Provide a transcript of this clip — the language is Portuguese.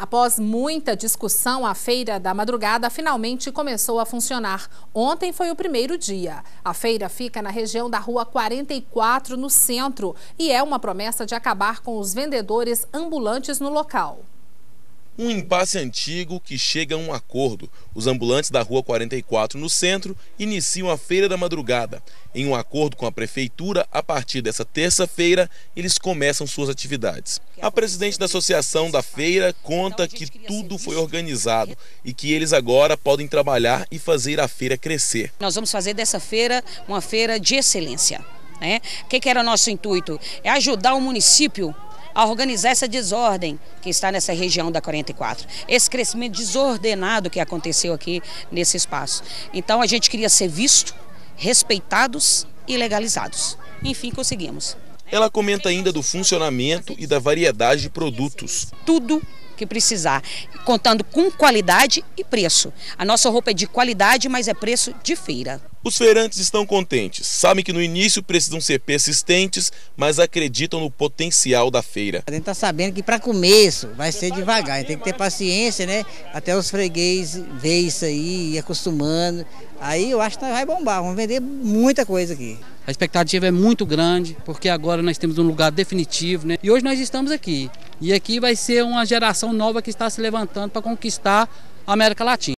Após muita discussão, a Feira da Madrugada finalmente começou a funcionar. Ontem foi o primeiro dia. A feira fica na região da Rua 44, no centro, e é uma promessa de acabar com os vendedores ambulantes no local. Um impasse antigo que chega a um acordo. Os ambulantes da Rua 44, no centro, iniciam a Feira da Madrugada. Em um acordo com a Prefeitura, a partir dessa terça-feira, eles começam suas atividades. A presidente da associação da feira conta que tudo foi organizado e que eles agora podem trabalhar e fazer a feira crescer. Nós vamos fazer dessa feira uma feira de excelência, né? O que era o nosso intuito? É ajudar o município a organizar essa desordem que está nessa região da 44. Esse crescimento desordenado que aconteceu aqui nesse espaço. Então a gente queria ser visto, respeitados e legalizados. Enfim, conseguimos. Ela comenta ainda do funcionamento e da variedade de produtos. Tudo que precisar, contando com qualidade e preço. A nossa roupa é de qualidade, mas é preço de feira. Os feirantes estão contentes, sabem que no início precisam ser persistentes, mas acreditam no potencial da feira. A gente está sabendo que para começo vai ser devagar, a gente tem que ter paciência, né? Até os fregueses ver isso aí, ir acostumando. Aí eu acho que vai bombar, vamos vender muita coisa aqui. A expectativa é muito grande, porque agora nós temos um lugar definitivo, né? E hoje nós estamos aqui. E aqui vai ser uma geração nova que está se levantando para conquistar a América Latina.